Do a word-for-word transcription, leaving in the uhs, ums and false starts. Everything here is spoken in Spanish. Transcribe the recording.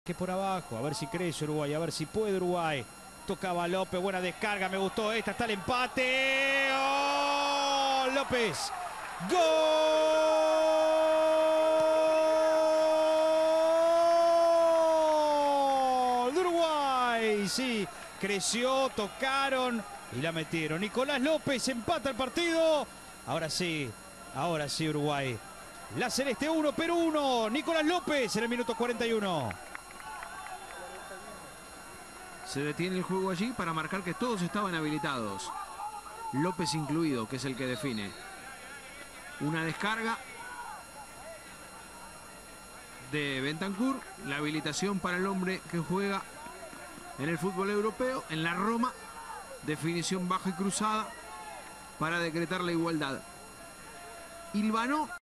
Que por abajo, a ver si crece Uruguay, a ver si puede Uruguay. Tocaba López, buena descarga, me gustó esta, está el empate. ¡Oh! López. ¡Gol! De Uruguay, sí, creció, tocaron y la metieron. Nicolás López empata el partido. Ahora sí, ahora sí Uruguay. La Celeste uno, Perú uno. Nicolás López en el minuto cuarenta y uno. Se detiene el juego allí para marcar que todos estaban habilitados. López incluido, que es el que define. Una descarga de Bentancur. La habilitación para el hombre que juega en el fútbol europeo, en la Roma. Definición baja y cruzada para decretar la igualdad. Hilvanó